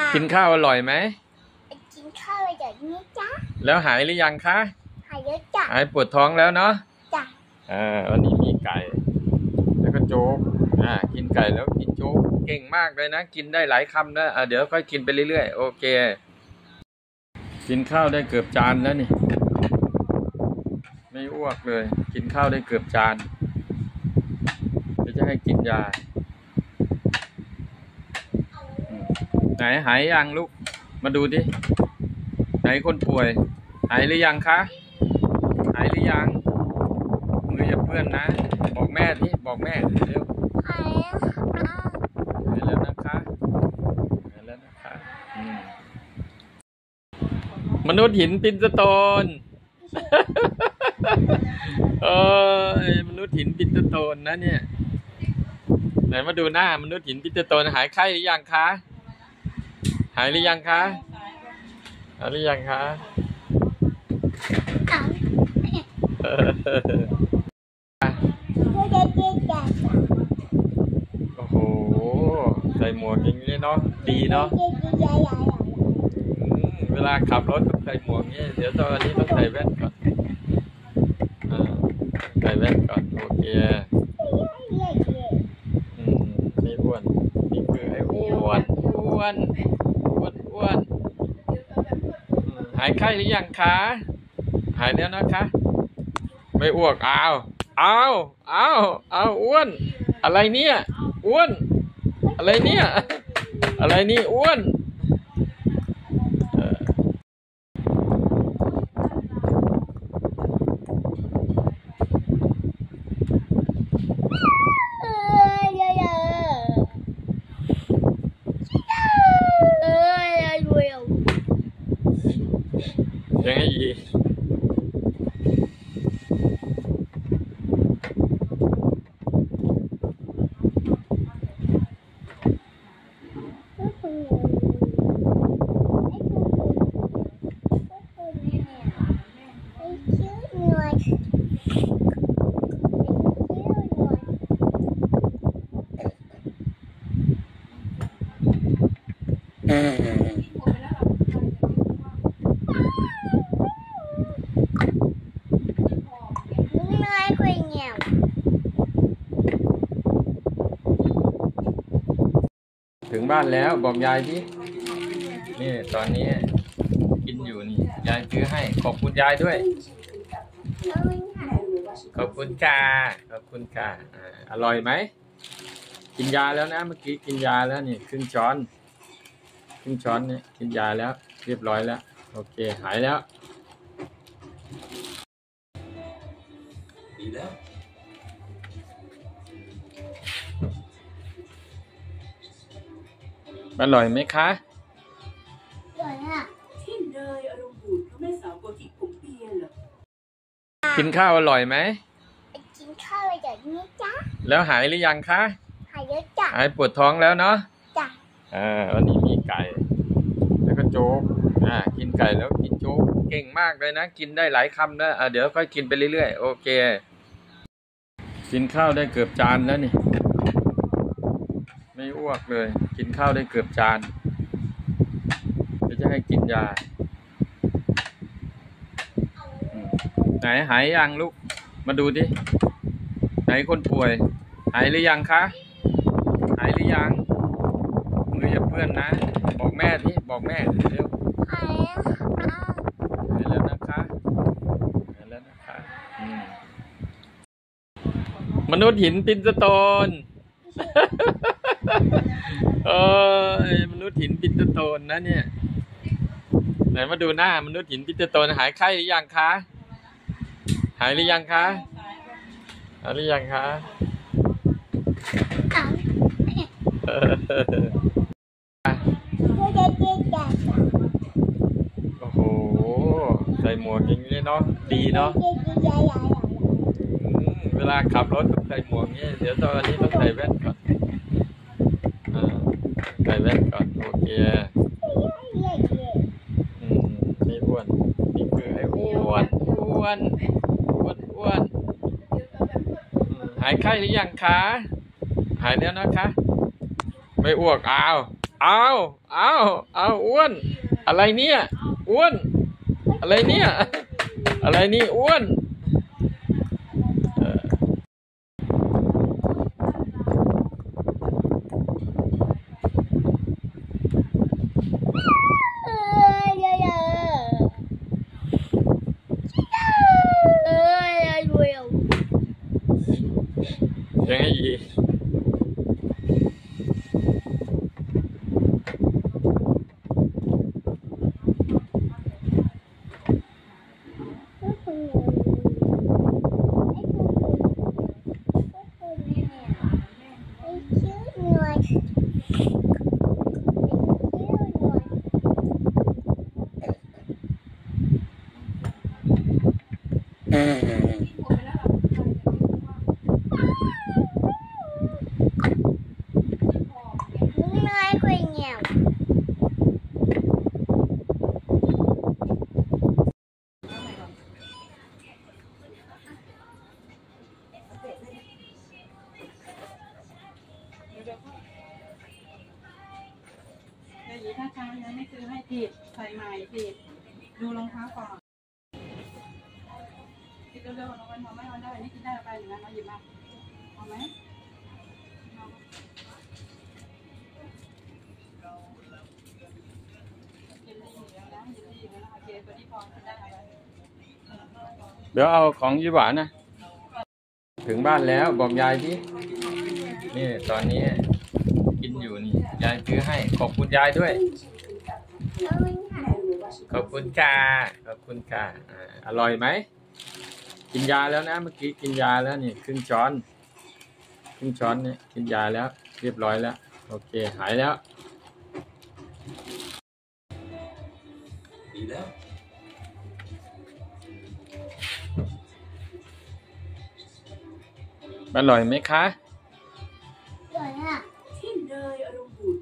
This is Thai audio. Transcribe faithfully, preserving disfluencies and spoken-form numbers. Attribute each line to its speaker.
Speaker 1: กินข้าวอร่อยไหม
Speaker 2: กินข้าวอย่างนี้จ้ะ
Speaker 1: แล้วหายหรือยังคะ
Speaker 2: หายแล้วจ้ะ
Speaker 1: หายปวดท้องแล้วเนาะ
Speaker 2: จ้ะ
Speaker 1: อ่าวันนี้มีไก่แล้วก็โจ๊กอ่ากินไก่แล้วกินโจ๊กเก่งมากเลยนะกินได้หลายคำนะอ่าเดี๋ยวค่อยกินไปเรื่อยๆโอเคกินข้าวได้เกือบจานแล้วนี่ไม่อ้วกเลยกินข้าวได้เกือบจานเดี๋ยวจะให้กินยาไหนหายยังลูกมาดูดิไหนคนป่วยหายหรือยังคะหายหรือยังมืออย่าเปื้อนนะบอกแม่ที่บอกแม่เร็ว
Speaker 2: หาย
Speaker 1: หายแล้วนะคะหายแล้วนะคะมนุษย์หินปินสโตนเออมนุษย์หินปินสโตนนะเนี่ยไหนมาดูหน้ามนุษย์หินปินสโตนหายไข้หรือยังคะหายหรือยังคะหายหรือยังคะโอ้โหใส่หมวกอย่างนี้เนาะดีเนาะเวลาขับรถต้องใส่หมวกนี้เดี๋ยวตอนนี้ต้องใส่แว่นก่อนใส่แว่นก่อนโอเคไม่อ้วนนี่คือไอ้อ้วนอ้วนอ้วนอ้วนหายไข้หรือยังคะหายแล้วนะคะไม่อ้วกอ้าวอ้าวอ้าวอ้าวอ้วนอะไรเนี่ยอ้วนอะไรเนี่ยอะไรนี่อ้วนยังไงอีกถึงบ้านแล้วบอกยายที่นี่ตอนนี้กินอยู่นี่ยายซื้อให้ขอบคุณยายด้วยขอบคุณค่ะขอบคุณค่ะอร่อยไหมกินยาแล้วนะเมื่อกี้กินยาแล้วนี่ครึ่งช้อนครึ่งช้อนเนี่ยกินยาแล้วเรียบร้อยแล้วโอเคหายแล้วดีแล้วอร่อยไหมคะ
Speaker 2: อร่อยอ่ะ
Speaker 3: ที่เลยอารมณ์บูดเพราะแม่สาวโกติผมเปียเหรอ
Speaker 1: กินข้าวอร่อยไหม
Speaker 2: กินข้าวอย่างนี้จ้ะ
Speaker 1: แล้วหายหรือยังคะ
Speaker 2: หายแล้วจ้ะ
Speaker 1: หายปวดท้องแล้วเนาะ
Speaker 2: จ้ะ
Speaker 1: อ่าวันนี้มีไก่แล้วก็โจ๊กอ่ากินไก่แล้วกินโจ๊กเก่งมากเลยนะกินได้หลายคำนะอ่าเดี๋ยวค่อยกินไปเรื่อยๆโอเคกินข้าวได้เกือบจานแล้วนี่ไม่อ้วกเลยกินข้าวได้เกือบจานเดี๋ยวจะให้กินยาไหนหายยังลูกมาดูดิไหนคนป่วยหายหรือยังคะหายหรือยังมืออย่าเปื้อนนะบอกแม่ที่บอกแม่เร็ว
Speaker 2: หาย
Speaker 1: หายแล้วนะคะหายแล้วนะคะมนุษย์หินปินสโตนเออมนุษย์หินปินสโตนนะเนี่ยไหนมาดูหน้ามนุษย์หินปินสโตนหายไข้หรือยังคะหายหรือยังคะหายหรือยังคะโอ้โหใส่หมวกอย่างนี้เนาะดีเนาะเวลาขับรถต้องใส่หมวกนี้เดี๋ยวตอนนี้ต้องใส่แว่นก่อนใส่แว่นก่อนโอเคไม่อ้วนนี่คือไอ้อ้วนอ้วนอ้วนอ้วนหายไข้หรือยังคะหายแล้วนะคะไม่อ้วกอ้าวเอาเอาเอาอ้วนอะไรเนี่ยอ้วนอะไรเนี่ยอะไรนี่อ้วนเออ
Speaker 2: เออเยอะเยอะเออรวยอ่ะ
Speaker 1: ยังไงอีก
Speaker 4: เดี๋ยวถ้าช้ายังไม่ซื้อให้ผิดใส่ใหม่ผิดดูรองเท้าก่อนคิดเร็วๆน้องวันพอไหมวันได้นี่กินได้ไปหนึ่งนะมาหยิบมาเอาไหมกินได้อยู่แล้วนะกินได้อยู่แล้วนะคะเจตัวนี้พอกินได้อะไร
Speaker 1: เดี๋ยวเอาของยี่หวานนะถึงบ้านแล้วบอกยายที่นี่ตอนนี้กินอยู่นี่ยายซื้อให้ขอบคุณยายด้วยขอบคุณค่ะขอบคุณค่ะอ่าอร่อยไหมกินยาแล้วนะเมื่อกี้กินยาแล้วนี่ครึ่งช้อนครึ่งช้อนเนี่ยกินยาแล้วเรียบร้อยแล้วโอเคหายแล้วดีแล้วอร่อยไหมคะ
Speaker 2: สวยอ่ะ
Speaker 3: ที่เนยอารมณ์บุตร